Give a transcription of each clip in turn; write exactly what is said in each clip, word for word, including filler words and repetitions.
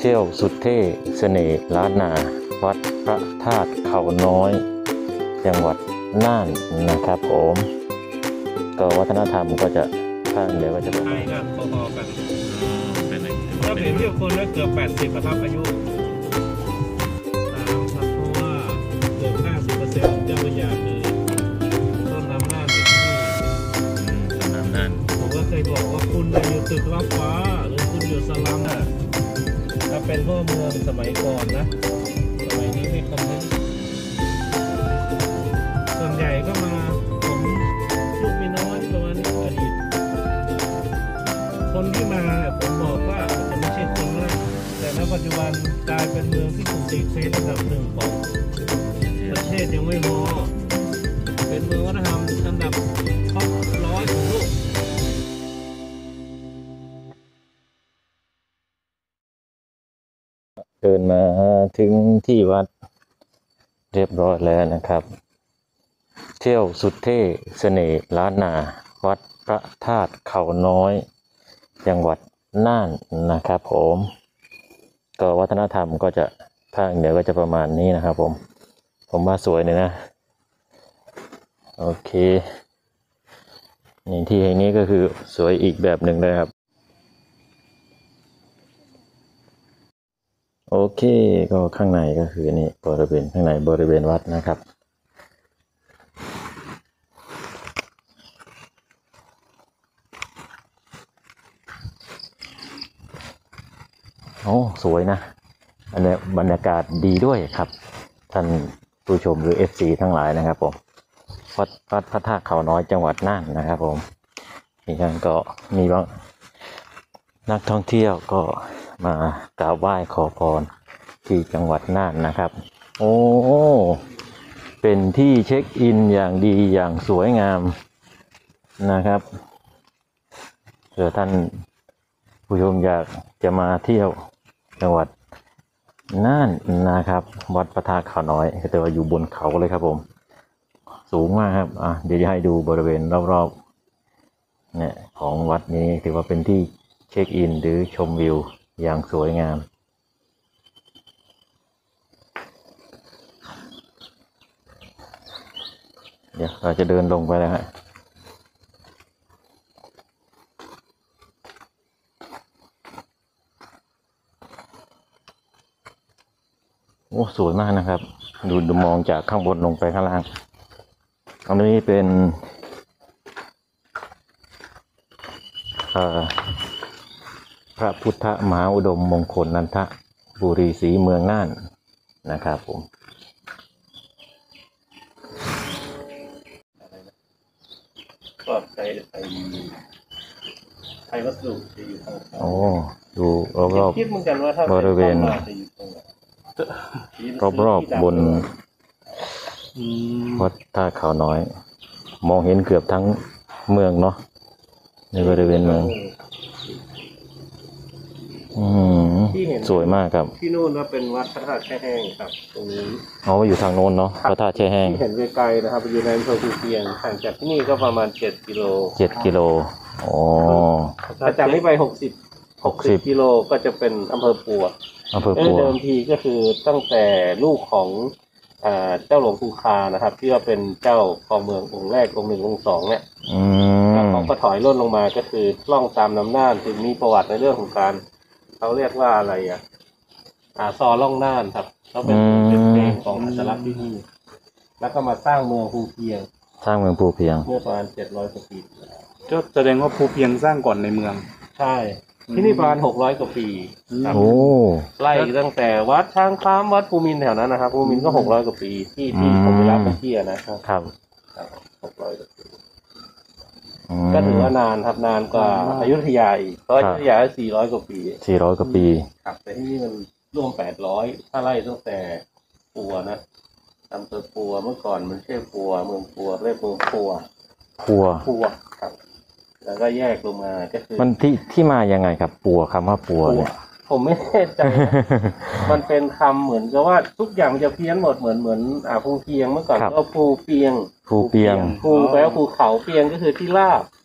ที่ยวสุดเท่เสน่ห์ล้านนาวัดพระธาตุเขาน้อยจังหวัดน่านนะครับผมก็วัฒนธรรมก็จะภาคเหนือก็จะประมาณกันพอๆกันถ้าเปรียบเทียบคนก็เกือบแปดสิบครับอายุครับเพราะว่าเกือบห้าสิบเปอร์เซ็นต์เจ้าพระยาคือต้นน้ำน่านอยู่ที่นี่ต้นน้ำน่านผมก็เคยบอกว่าคุณอยู่ตึกลับฟ้าหรือคุณอยู่สลัมอ่ะถ้าเป็นพ่อเมืองสมัยก่อนนะสมัยนี้ไม่คำนึงส่วนใหญ่ก็มาผมลูกมีน้อยประมาณนี้อดีตคนที่มาผมบอกว่าจะไม่ใช่คนแรกแต่ณปัจจุบันกลายเป็นเมืองที่ถูกติดเทรนด์อันดับหนึ่งของประเทศยังไม่พอเป็นเมืองวัฒนธรรมอันดับท็อปร้อยของโลกเดินมาถึงที่วัดเรียบร้อยแล้วนะครับเที่ยวสุดเท่เสน่ห์ล้านนาวัดพระธาตุเขาน้อยจังหวัดน่านนะครับผมก็วัฒนธรรมก็จะภาคเหนือก็จะประมาณนี้นะครับผมผมว่าสวยเลยนะโอเคนี่ที่แห่งนี้ก็คือสวยอีกแบบหนึ่งเลยครับโอเคก็ข้างในก็คือนี่บริเวณข้างในบริเวณวัดนะครับโอ้สวยนะอันนี้บรรยากาศดีด้วยครับท่านผู้ชมหรือ เอฟ ซี ทั้งหลายนะครับผมวัดวัดพระธาตุเขาน้อยจังหวัดน่านนะครับผมที่นั่นก็มีบางนักท่องเที่ยวก็มากราบไหว้ขอพรที่จังหวัดน่านนะครับโอ้เป็นที่เช็คอินอย่างดีอย่างสวยงามนะครับเผื่อท่านผู้ชมอยากจะมาเที่ยวจังหวัดน่านนะครับวัดพระธาตุเขาน้อยแต่ว่าอยู่บนเขาเลยครับผมสูงมากครับอ่ะเดี๋ยวจะให้ดูบริเวณรอบๆเนี่ยของวัดนี้ถือว่าเป็นที่เช็คอินหรือชมวิวอย่างสวยงามเดี๋ยวเราจะเดินลงไปแล้วฮะโอ้สวยมากนะครับดูดูมองจากข้างบนลงไปข้างล่างอันนี้เป็นพระพุทธมหาอุดมมงคลนันทบุรีศรีเมืองน่านนะครับผมก็ใช้ไทยไทยวัสดุจะอยู่ตรงโอ้ดูรอบๆบริเวณรอบๆบนวัดท่าเขาน้อยมองเห็นเกือบทั้งเมืองเนาะในบริเวณเมืองอืมสวยมากครับที่นู่นนะเป็นวัดพระธาตุแช่แห้งครับตรงนี้อ๋ออยู่ทางโน้นเนาะพระธาตุแช่แห้งที่เห็นไกลๆนะครับอยู่ในอำเภอภูเพียงห่างจากที่นี่ก็ประมาณเจ็ดกิโลเจ็ดกิโลอ๋อถ้าจากนี้ไปหกสิบหกสิบกิโลก็จะเป็นอำเภอปัวอำเภอปัวเดิมทีก็คือตั้งแต่ลูกของเจ้าหลวงปู่คานะครับที่ว่าเป็นเจ้าครองเมืององค์แรกองค์หนึ่งองค์สองเนี่ยเขาก็ถอยร่นลงมาก็คือล่องตามน้ำน่านถึงมีประวัติในเรื่องของการเขาเรียกว่าอะไรอ่ะอ่าซอล่องน่านครับเขาเป็นเป็นเพลงของอัตลักษณ์ที่นี่แล้วก็มาสร้างเมืองภูเพียงสร้างเมืองภูเพียงเมื่อประมาณเจ็ดร้อยกว่าปีก็แสดงว่าภูเพียงสร้างก่อนในเมืองใช่ที่นี่ประมาณหกร้อยกว่าปีโอ้ไล่ตั้งแต่วัดช้างคล้ามวัดภูมินทร์แถวนั้นนะครับภูมินทร์ก็หกร้อยกว่าปีที่ที่ผมไปรับไปเที่ยวนะครับครับหกร้อยกว่าปีก็ถือว่านานครับนานกว่าอยุธยาอีกเพราะอยุธยาสี่ร้อยกว่าปีสี่ร้อยกว่าปีครับแต่ที่นี่มันร่วมแปดร้อยถ้าไล่ตั้งแต่ปัวนะอำเภอปัวเมื่อก่อนมันชื่อปัวเมืองปัวเรียกเมืองปัวปัวปัวครับแล้วก็แยกลงมาก็คือมันที่ที่มายังไงครับปัวคำว่าปัวเนี่ยผมไม่แน่ใจมันเป็นคำเหมือนกับว่าทุกอย่างจะเพี้ยนหมดเหมือนเหมือนอ่าภูเพียงเมื่อก่อนก็ภูเพียงภูเพียงภูแปลว่าภูเขาเพียงก็คือที่ราบ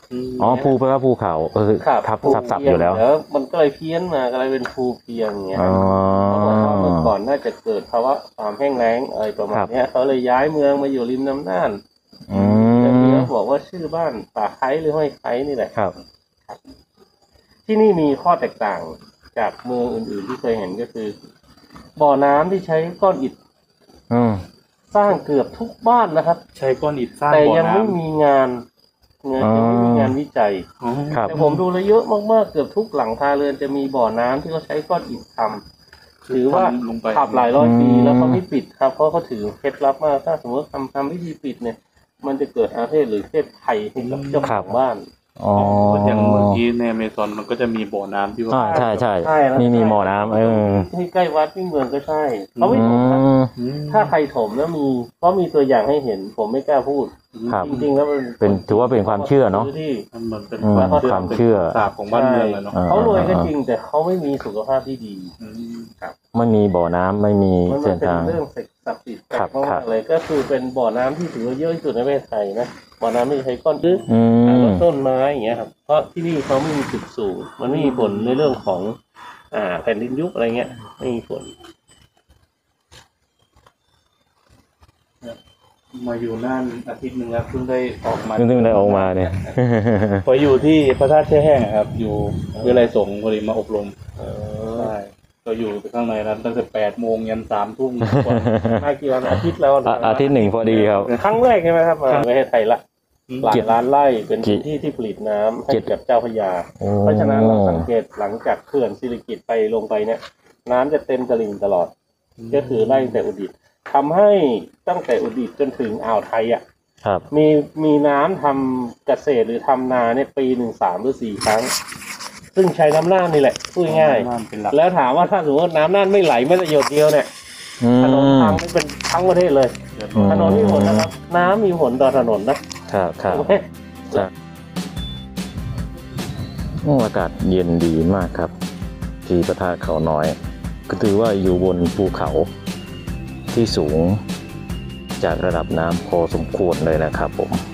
อ๋อภูแปลว่าภูเขาเออครับทับภูสับสับเพีอยู่แล้วแล้วมันก็เลยเพี้ยนมาก็เลยเป็นภูเพียงอย่างเงี้ยอ๋อเขาบอกว่าเมื่อก่อนน่าจะเกิดภาวะความแห้งแล้งอะไรประมาณเนี้ยเขาเลยย้ายเมืองมาอยู่ริมน้ำน่านอืแล้วมเขาบอกว่าชื่อบ้านป่าไคร้หรือห้อยไคร้นี่แหละครับที่นี่มีข้อแตกต่างจากเมืองอื่นๆที่เคยเห็นก็คือ บ่อน้ำที่ใช้ก้อนอิฐอืมสร้างเกือบทุกบ้านนะครับใช้ก้อนอิฐสร้างแต่บ่อยังไม่น้ำมีงานเงินยังไม่มีงานวิจัยอ๋อครับแต่ผมดูแล้วเยอะมากๆเกือบทุกหลังคาเรือนจะมีบ่อน้ำที่เขาใช้ก้อนอิฐทำถือว่าทำลงไปขับหลายร้อยปีอืมแล้วเขาไม่ปิดครับเพราะเขาถือเคล็ดลับมากถ้าสมมติทำทำพิธีปิดเนี่ย มันจะเกิดอาเพศหรือเพศภัยให้กับเจ้าของบ้านอ๋อก็อย่างเมื่อกี้ในอเมซอนมันก็จะมีบ่อน้ำที่ว่าอ่าใช่ใช่ใช่แล้วมีมีหมอน้ำเออที่ใกล้วัดที่เมืองก็ใช่เขาไม่อืถมครับมอืมถ้าใครถมแล้วมีเพราะมีตัวอย่างให้เห็น ผมไม่กล้าพูดครับจริงๆแล้วมันเป็นถือว่าเป็นความเชื่อเนอะที่มันเหมือนเป็นอืมความเชื่อความเชื่อศาสตร์ของบ้านเมืองเลยเนาะอ่าเขารวยก็จริงแต่เขาไม่มีสุขภาพที่ดีอืมไม่มีบ่อน้ำไม่มีมันเส้นเป็นทางเรื่องศักดิ์สิทธิ์ครับมากครับๆเลยก็คือเป็นบ่อน้ำที่ถือว่าเยอะที่สุดในประเทศไทยนะบ่อน้ำที่ใช้ก้อนลึกอืแล้วมก็ต้นไม้อย่างเงี้ยครับเพราะที่นี่เขาไม่มีจุดสูง มันไม่มีผลในเรื่องของ อ่าแผ่นดินยุบอะไรเงี้ยไม่มีผลมาอยู่นั่นอาทิตย์หนึ่งแล้วเพิ่งได้ออกมาเพิ่งได้ออกมาเนี่ยพออยู่ที่พระธาตุแช่แห้งอะครับ อยู่วิไลสงฆ์พอดีมาอบรมเออใช่ก็อยู่ข้างในนั้นตั้งแต่แปดโมงยันสามทุ่มมากี่วันอาทิตย์แล้วนะอ่ะอาทิตย์หนึ่งพอดีครับครั้งแรกใช่ไหมครับมาประเทศไทยละหลายล้านไร่เป็นกี่พื้นที่ที่ผลิตน้ำให้กี่กับเจ้าพระยาโอ้เพราะฉะนั้นเราสังเกตหลังจากเขื่อนสิริกิติ์ไปลงไปเนี่ย น้ำจะเต็มตลิ่งตลอด ก็คือไล่ตั้งแต่อุดิตถ์ทำให้ตั้งแต่อุดิตถ์จนถึงอ่าวไทยอ่ะครับมีมีน้ำทำเกษตรหรือทำนาเนี่ยปีหนึ่งสามหรือสี่ครั้ง ซึ่งใช้น้ำน่านนี่แหละพูดง่ายน้ำเป็นหลักๆแล้วถามว่าถ้าสมมติว่าน้ำน่านไม่ไหลแม้แต่หยดเดียวเนี่ยอืถนนมพังนี่เป็นทั้งประเทศเลยอืมถนนมีผลนะครับ น้ำมีผลต่อถนนนะครับครับถูกไหมครับโอ้อากาศเย็นดีมากครับ ที่พระธาตุเขาน้อย ก็ถือว่าอยู่บนภูเขาที่สูงจากระดับน้ำพอสมควรเลยนะครับผม